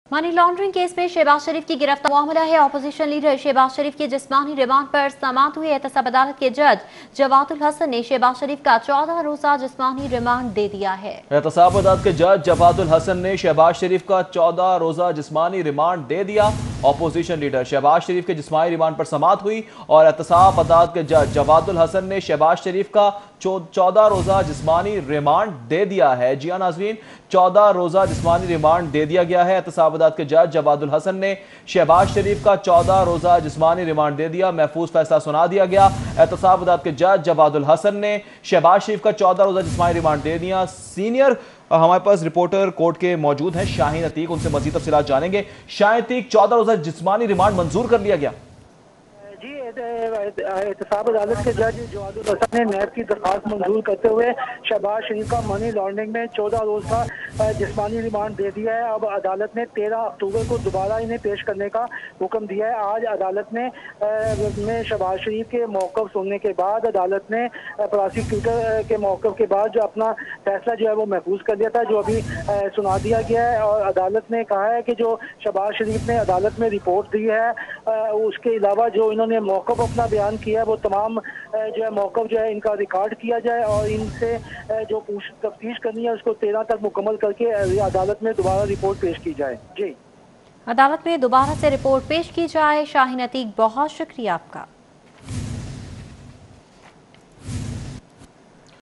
Money laundering case में शहबाज शरीफ की गिरफ्तारी मामला है। ऑपोजिशन लीडर शहबाज शरीफ की जिस्मानी रिमांड पर समाअत हुई। एहतसाब अदालत के जज जवादुल हसन ने शहबाज शरीफ का 14 रोजा जिस्मानी रिमांड दे दिया है। एहतसाब अदालत के जज जवादुल हसन ने शहबाज शरीफ का 14 रोजा जिस्मानी रिमांड दे दिया। ऑपोजिशन लीडर शहबाज शरीफ के जिस्मानी रिमांड पर समाअत हुई और एहतसाब अदालत के जज जवादुल हसन ने शहबाज शरीफ का 14 रोजा जिस्मानी रिमांड दे दिया है। जी हां नाज़रीन, 14 रोजा जिस्मानी रिमांड दे दिया गया है। एहतसाब अदालत के जज जवादुल हसन ने शहबाज शरीफ का 14 रोजा जिस्मानी रिमांड दे दिया। महफूज फैसला सुना दिया गया। एहतसाब अदालत के जज जवादुल हसन ने शहबाज शरीफ का 14 रोजा जिस्मानी रिमांड दे दिया। सीनियर हमारे पास रिपोर्टर कोर्ट के मौजूद हैं शाहीन अतीक, उनसे मजीद तफसीलात जानेंगे। शाहीन अतीक, 14 रोजा जिस्मानी रिमांड मंजूर कर लिया गया? जी, एहतसाब अदालत के जज जवादुल हसन ने नैब की दरख्वास्त मंजूर करते हुए शहबाज शरीफ का मनी लॉन्ड्रिंग में 14 रोज का जिस्मानी रिमांड दे दिया है। अब अदालत ने 13 अक्टूबर को दोबारा इन्हें पेश करने का हुक्म दिया है। आज अदालत ने शहबाज शरीफ के मौक़िफ़ सुनने के बाद अदालत ने प्रोसिक्यूटर के मौक़िफ़ के बाद जो अपना फैसला जो है वो महफूज कर दिया था, जो अभी सुना दिया गया है। और अदालत ने कहा है कि जो शहबाज शरीफ ने अदालत में रिपोर्ट दी है, उसके अलावा जो इन्होंने मौक़िफ़ अपना बयान किया है वो तमाम जो है मौक़िफ़ जो है इनका रिकॉर्ड किया जाए और इनसे जो तफ्तीश करनी है उसको 13 तक मुकम्मल करके अदालत में दोबारा रिपोर्ट पेश की जाए। जी, अदालत में दोबारा से रिपोर्ट पेश की जाए। शाहीन अतीक, बहुत शुक्रिया आपका।